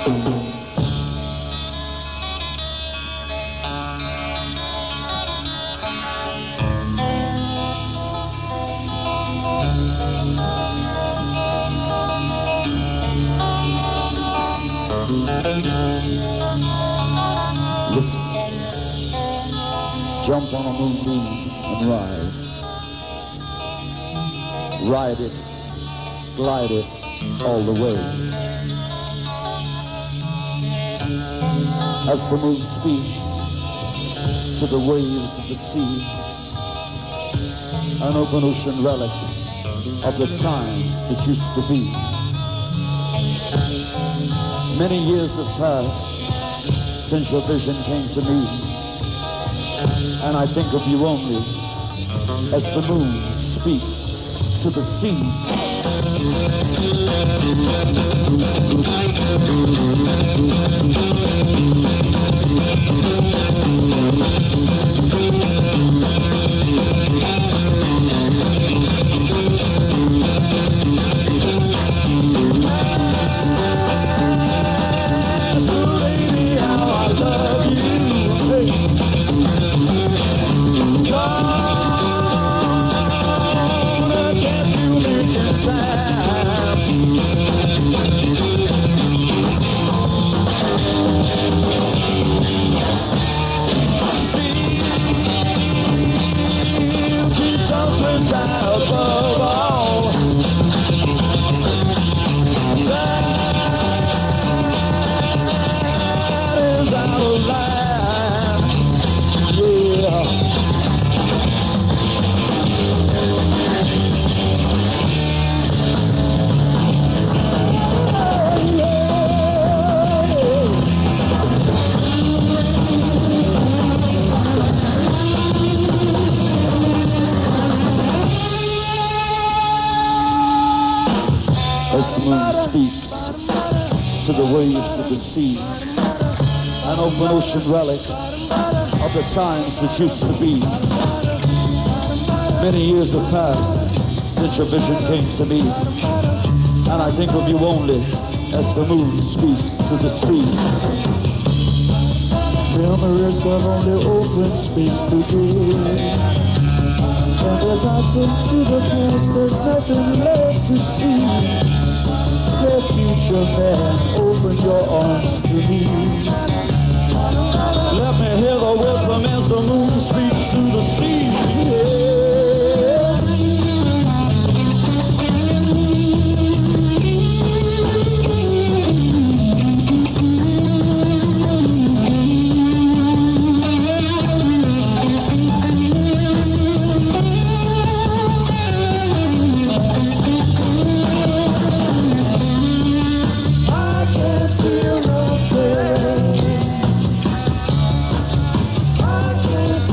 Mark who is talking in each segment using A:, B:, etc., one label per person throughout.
A: Listen, jump on a moonbeam and ride. Ride it, glide it all the way. As the moon speaks to the waves of the sea, an open ocean relic of the times that used to be. Many years have passed since your vision came to me, and I think of you only as the moon speaks to the sea. As the moon speaks to the waves of the sea, an open ocean relic of the times that used to be. Many years have passed since your vision came to me, and I think of you only as the moon speaks to the sea.
B: Memories have only open space today, and as I think to the past, there's nothing left to see. Dear future man, open your arms to me.
A: Let me hear the wisdom as the moon speaks to the sea.
B: I can't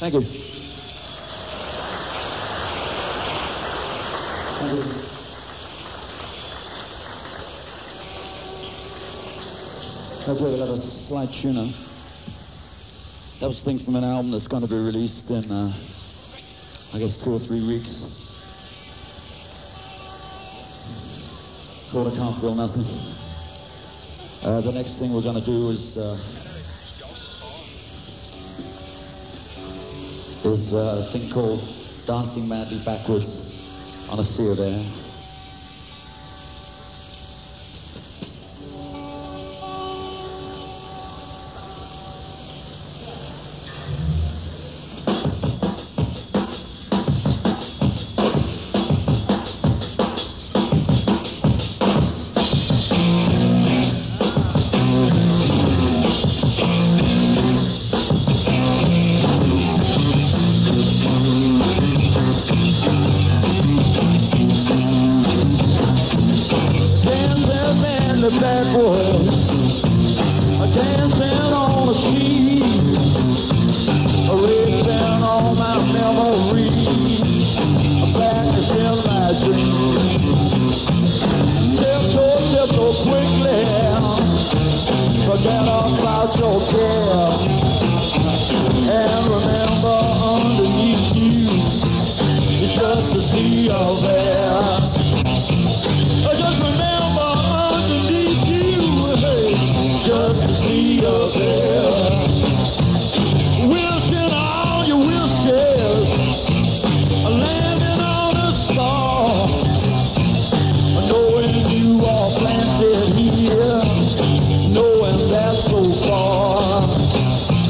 A: Thank you. Thank you. Okay, we'll have a slight tuner. That was things from an album that's going to be released in, I guess, 2 or 3 weeks. Called I Can't Feel Nothing. The next thing we're going to do is a thing called Dancing Madly Backwards on a Sea of Air.
B: Knowing that so far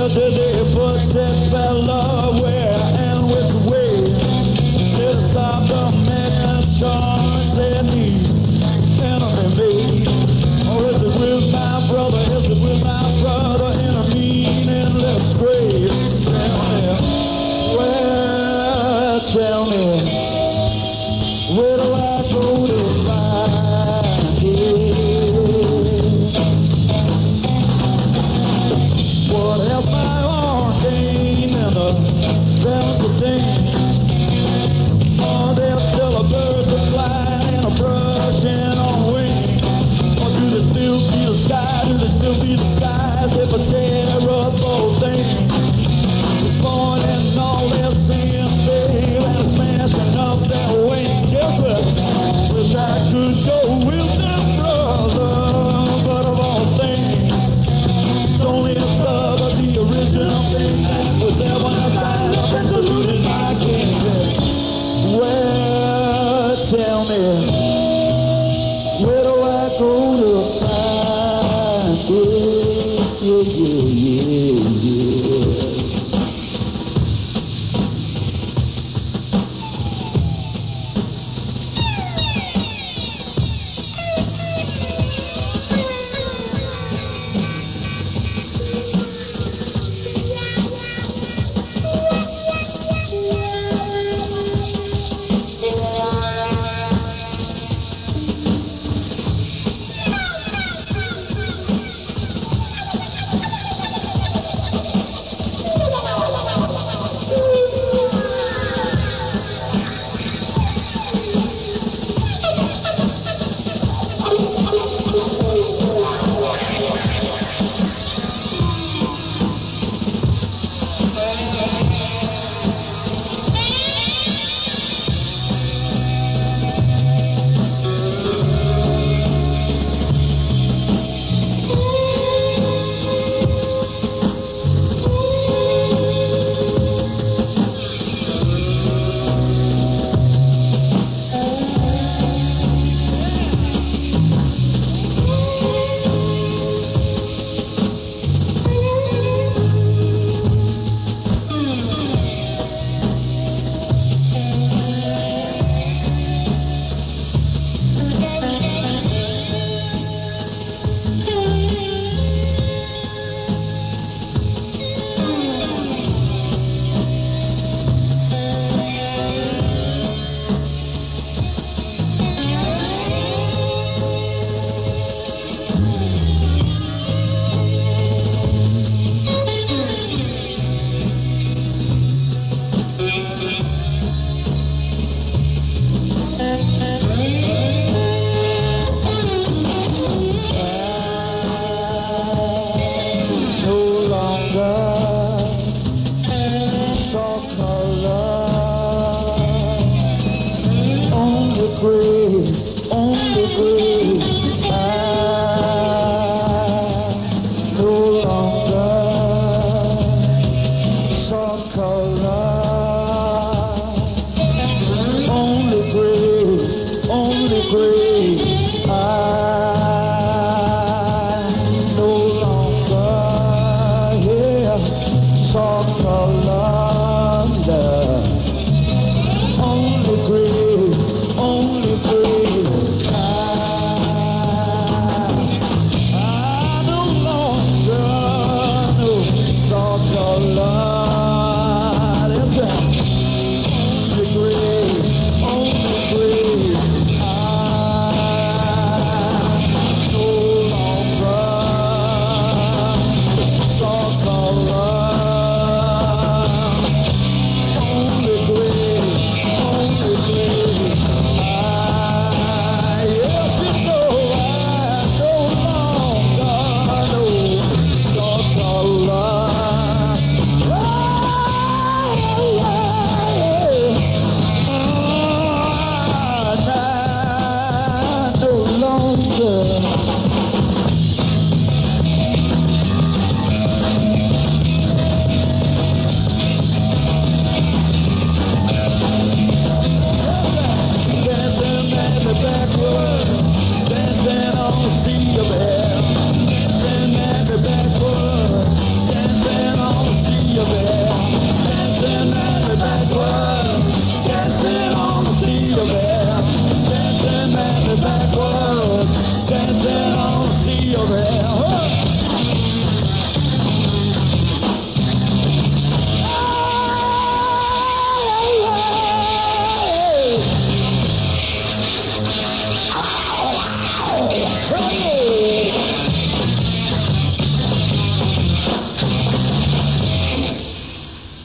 A: Well, today footsteps fell away and which way to stop the man charge their need enemy made? Or is it with my brother? Is it with my brother in a mean endless grave? Tell me, where do I go to find it? What else my ordained in the balance of things? Are there still a birds that fly and a brush and on wing? Or do they still be the sky? Do they still be the skies if I tear up all things? This morning all they're singing, babe, and smashing up their wings. Guess what? Wish I could go with them, brother, but of all things, it's only the stuff of the original thing was there when I signed up and saluted my king. Well, tell me, where do I go to find it? Yeah.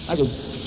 A: I could